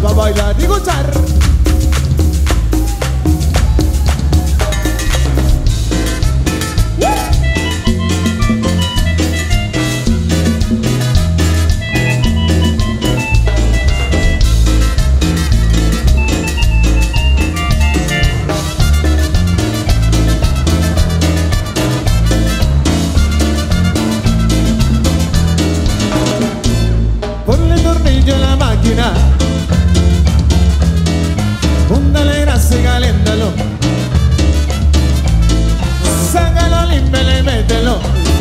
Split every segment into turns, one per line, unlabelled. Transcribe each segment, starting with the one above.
para bailar y gozar. Ponle tornillo a la máquina, póndale grasa y caléntalo, sácalo, límpelo y mételo.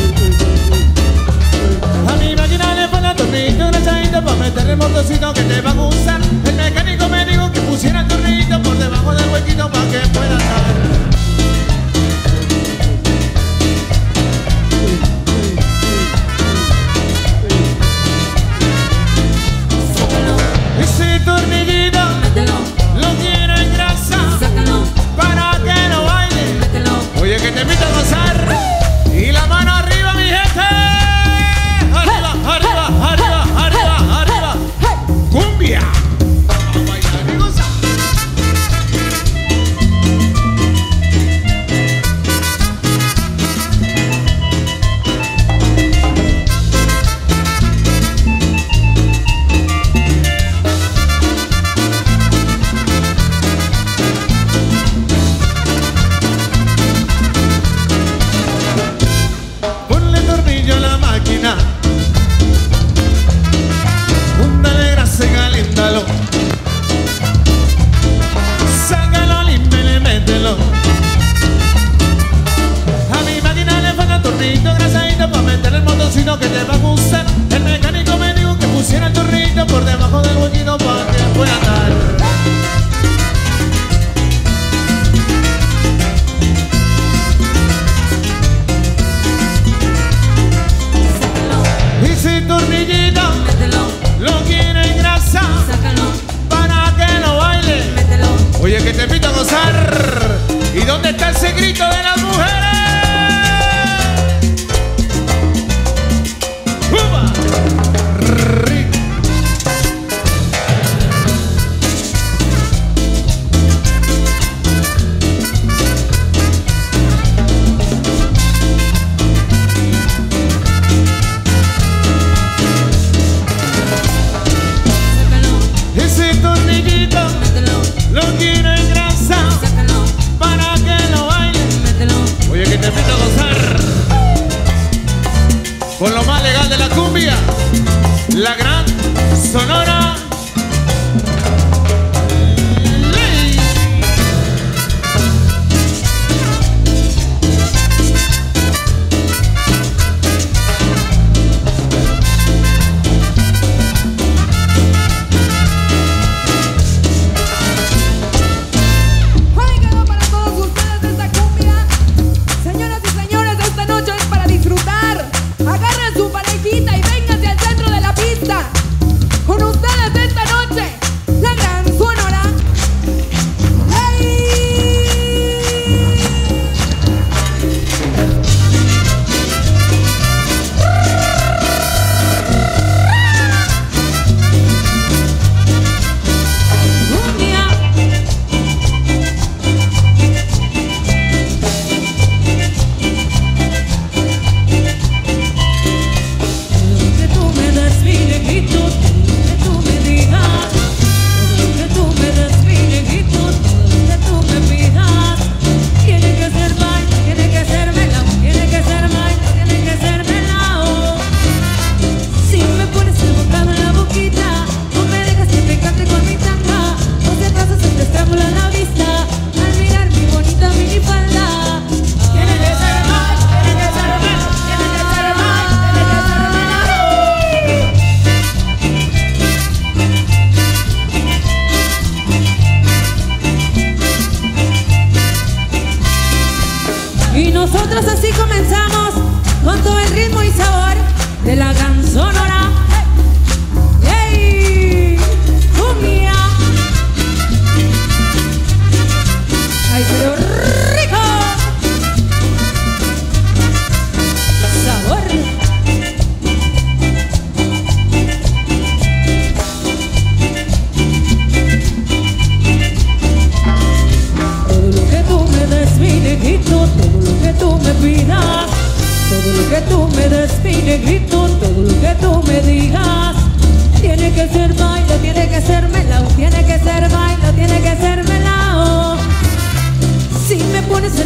A mi máquina le pone tornillo grasadito para meterle el motorcito que te va a gustar. El mecánico me dijo que pusiera el tornillo por debajo del huequito para que pueda andar. Ese tornillito, mételo, lo quiero en grasa, sácalo, para que lo baile, mételo. Oye, que te invito a gozar, y la mano arriba, mi gente. Arriba, arriba, arriba, arriba, arriba. Cumbia. A bailar y gozar. Ponle tornillo a la máquina, póndale grasa y caléntalo, sácalo, límpelo y mételo. A mi máquina le falta tornillo grasadito para meter el motorcito que te va a gustar. El mecánico me dijo que pusiera el tornillo por debajo del huequito para que pueda andar. Ese tornillito, mételo, lo quiero en grasa, sácalo, para que lo baile, mételo. Oye, que te invito a gozar. ¿Y dónde está ese grito de las mujeres? ¡Uba! Rico. Ese tornillito, mételo, lo quiero en grasa, sácalo, para que lo baile, mételo. Oye, que te invito a gozar con lo más legal de la cumbia, la gran Sonora. Ley.
Jueguen para todos ustedes de esta cumbia. Señoras y señores, esta noche es para disfrutar. Agarren su parejita y vénganse al centro de la pista. Con ustedes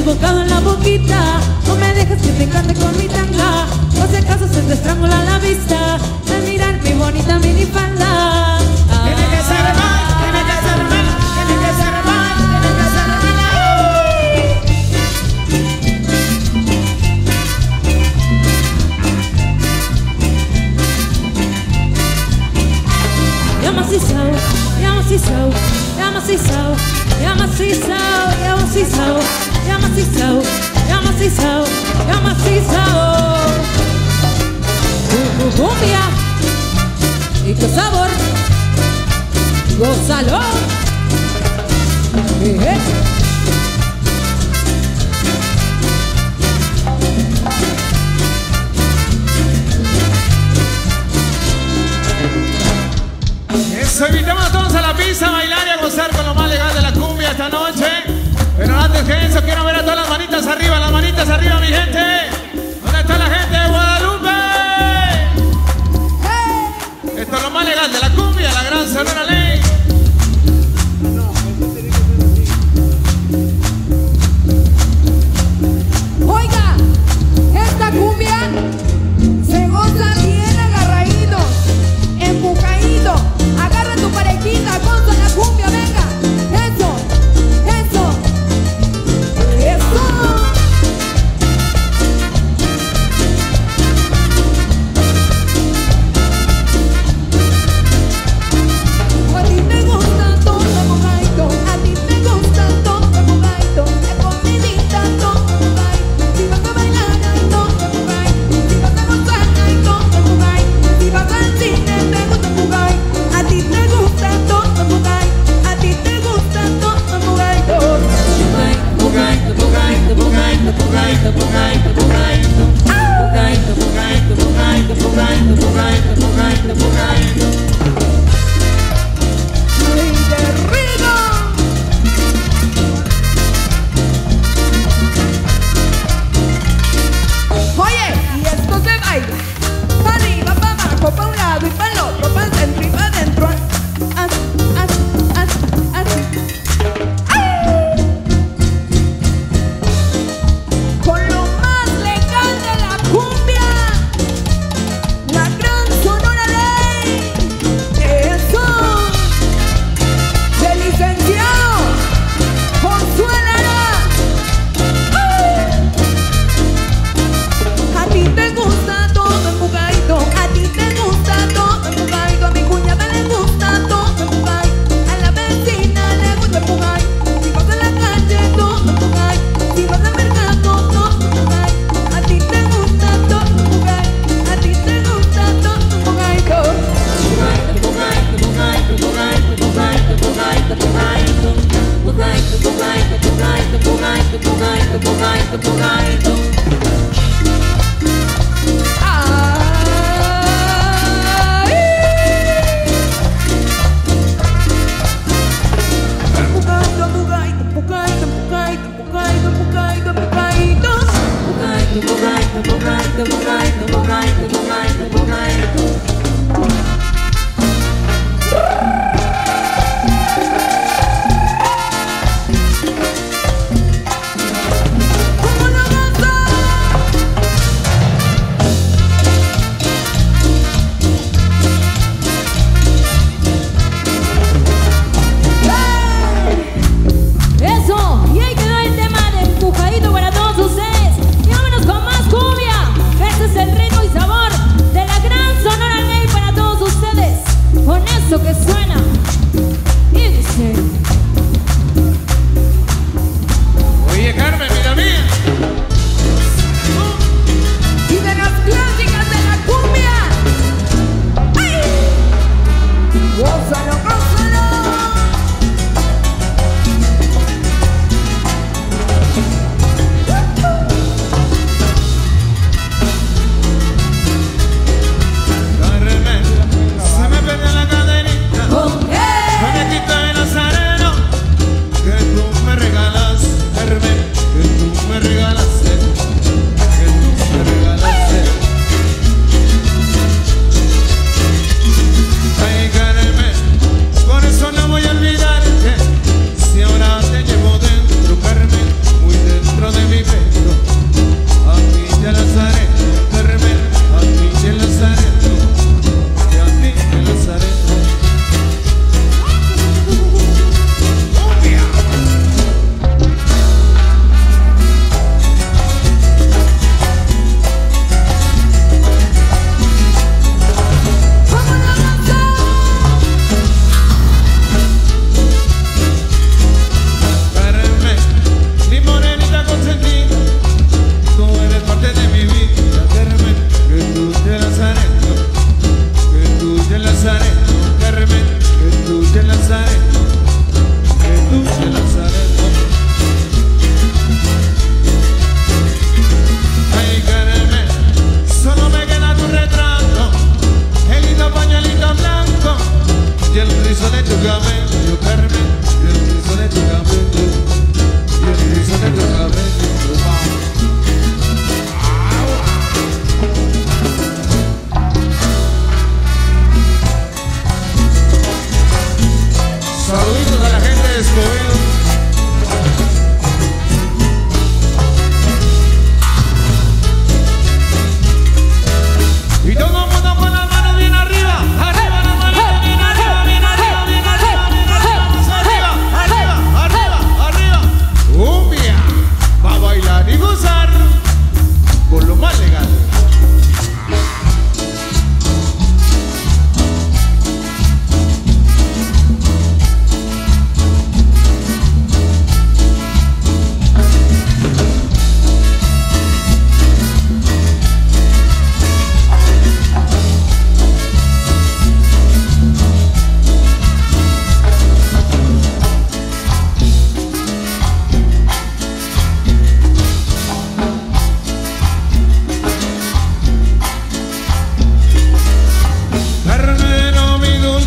desbocado en la boquita. No me dejes que te encante con mi tanga. Por si acaso se te estrangula la vista al mirar mi bonita minifalda.
Tiene que ser mal, tiene que ser mal, tiene que ser mal, tiene que ser
Ya macizo, ya macizo, ya macizo, ya macizo, ya macizo, ya macizo, ya macizo, ya macizo. Cumbia y qué sabor, gózalo.
Eso, invitamos a todos a la pista a bailar y a gozar con lo más legal de la cumbia esta noche. Pero antes que eso, quiero ver a todas las manitas arriba, mi gente. ¿Dónde está la gente de Guadalupe? Esto es lo más legal de la cumbia, la gran Sonora Ley.
Oiga, esta cumbia se goza bien agarradito, empujadito. Agarra tu parejita, goza la cumbia, venga. Eso, eso, eso.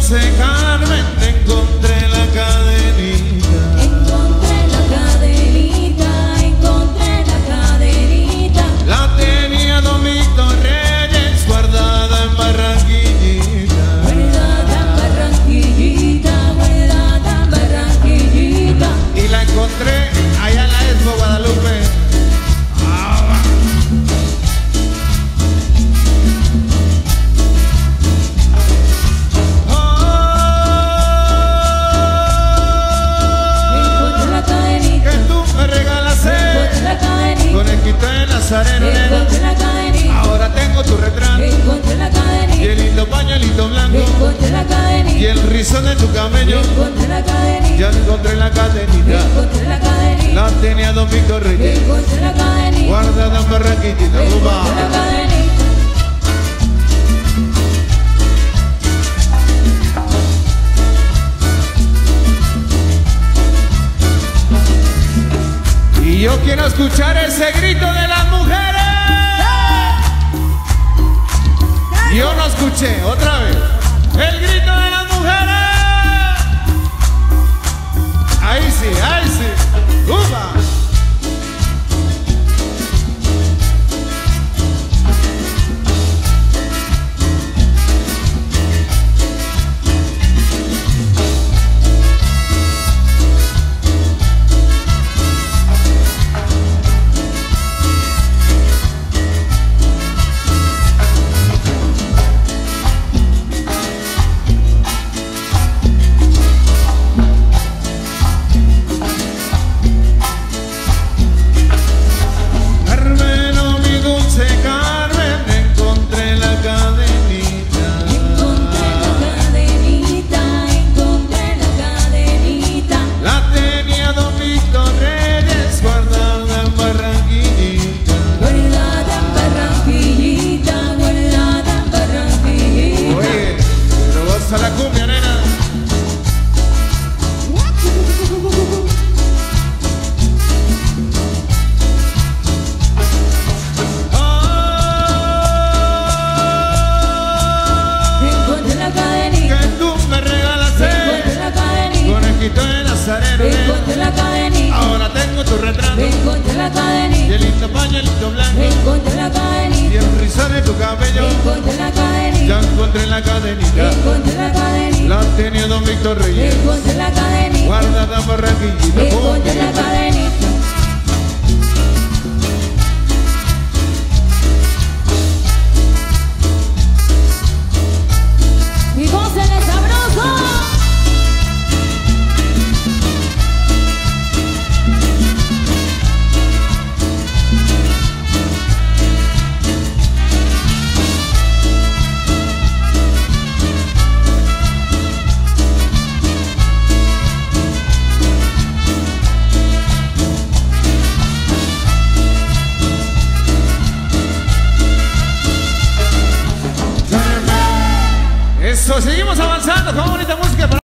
dulce Carmen, encontré la cadenita.
Encontré la cadenita, encontré la cadenita.
La tenía don Víctor Reyes guardada en Barranquillita.
Guardada en Barranquillita, guardada en Barranquillita.
Y la encontré allá en la Expo Guadalupe. Nazareno,
encontré la cadenita.
Ahora tengo tu retrato.
Encontré la cadenita.
Y el lindo pañuelito blanco.
Encontré la cadenita.
Y el rizón de tu camello.
Encontré la cadenita.
Ya encontré la cadenita.
Encontré la cadenita.
La tenía don Víctor Reyes.
Encontré la cadenita.
Guardada en Barranquillita.
Encontré la cadenita.
Y yo quiero escuchar ese grito de las mujeres. Yo no escuché, otra vez. El grito de las mujeres. Ahí sí, ahí sí. ¡Upa! La cumbia, nena.
Encontré la cadenita.
Que tú me regalaste.
Encontré la cadenita.
Conejito de Nazareno.
Encontré la cadenita.
Ahora tengo tu retrato.
Encontré la cadenita.
Y el lindo pañuelito blanco.
Encontré la cadenita.
Y el rizón de tu cabello.
Encontré la cadenita.
Ya encontré la cadenita.
Encontré la cadenita.
La tenía don Víctor Reyes.
Encontré la cadenita.
Guardada en Barranquillita.
Encontré la cadenita. Mi voz en el sabroso.
Eso, seguimos avanzando con bonita música.